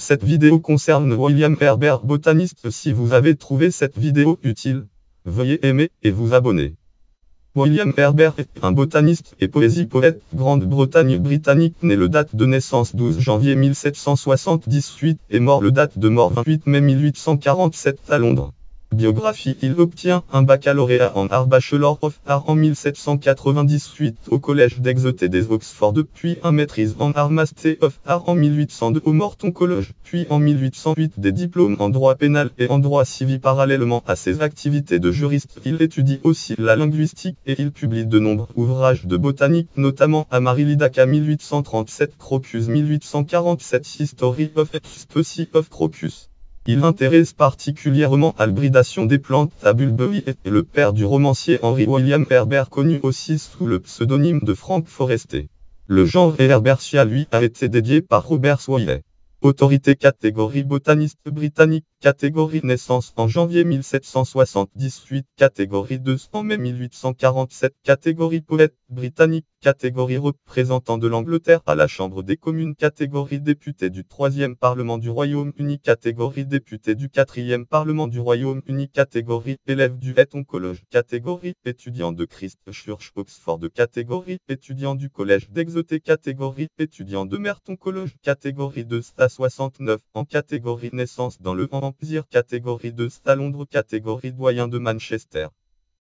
Cette vidéo concerne William Herbert, botaniste. Si vous avez trouvé cette vidéo utile, veuillez aimer et vous abonner. William Herbert est un botaniste et poète, Grande-Bretagne britannique, né le date de naissance 12 janvier 1778 et mort le date de mort 28 mai 1847 à Londres. Biographie: il obtient un baccalauréat en art, Bachelor of Art en 1798 au collège d'Exeter des Oxford, puis un maîtrise en art, Master of Art en 1802 au Morton College, puis en 1808 des diplômes en droit pénal et en droit civil. Parallèlement à ses activités de juriste, il étudie aussi la linguistique et il publie de nombreux ouvrages de botanique, notamment Amaryllidaca 1837, Crocus 1847, History of a Species of Crocus. Il intéresse particulièrement à l'hybridation des plantes à bulbe et est le père du romancier Henry William Herbert, connu aussi sous le pseudonyme de Frank Forester. Le genre Herbertia lui a été dédié par Robert Swailey. Autorité: catégorie botaniste britannique, catégorie naissance en janvier 1778, catégorie 2 en mai 1847, catégorie poète britannique, catégorie représentant de l'Angleterre à la Chambre des communes, catégorie député du 3e Parlement du Royaume-Uni, catégorie député du 4e Parlement du Royaume-Uni, catégorie élève du Eton College, catégorie étudiant de Christ Church Oxford, catégorie étudiant du collège d'Exeter, catégorie étudiant de Merton College, catégorie de Sta 69 en catégorie naissance dans le Empire, catégorie de Sta Londres, catégorie doyen de Manchester.